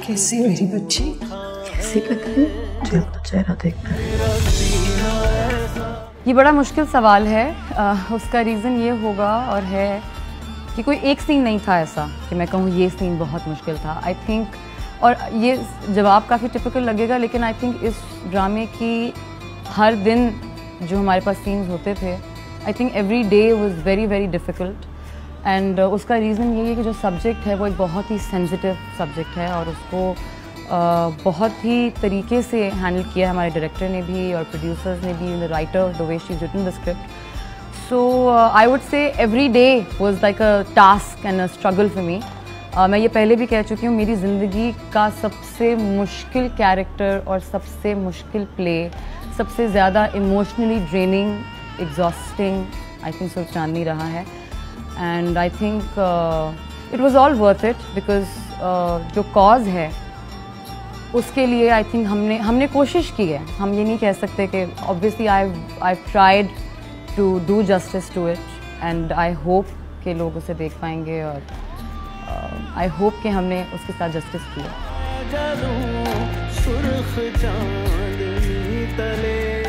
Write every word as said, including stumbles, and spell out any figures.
कैसी है मेरी बच्ची? कैसी लग रही है? मुझे अपना चेहरा देखना है। ये बड़ा मुश्किल सवाल है। आ, उसका रीज़न ये होगा और है कि कोई एक सीन नहीं था ऐसा कि मैं कहूँ ये सीन बहुत मुश्किल था। आई थिंक, और ये जवाब काफ़ी टिपिकल लगेगा, लेकिन आई थिंक इस ड्रामे की हर दिन जो हमारे पास सीन्स होते थे, I think every day was very very difficult. And उसका रीज़न ये है कि जो सब्जेक्ट है वो एक बहुत ही सेंसिटिव सब्जेक्ट है और उसको uh, बहुत ही तरीके से हैंडल किया हमारे डायरेक्टर ने भी और प्रोड्यूसर्स ने भी, the writer, the way she written the script. So I would say every day was like a task and a struggle for me. मैं ये पहले भी कह चुकी हूँ, मेरी ज़िंदगी का सबसे मुश्किल कैरेक्टर और सबसे मुश्किल प्ले, सबसे ज़्यादा emotionally draining, exhausting I think Surkh Chandni रहा है। And I think it was all worth it because जो कॉज है उसके लिए आई थिंक हमने हमने कोशिश की है। हम ये नहीं कह सकते कि obviously I I tried to do justice to it and I hope कि लोग उसे देख पाएंगे और आई uh, होप कि हमने उसके साथ जस्टिस किया।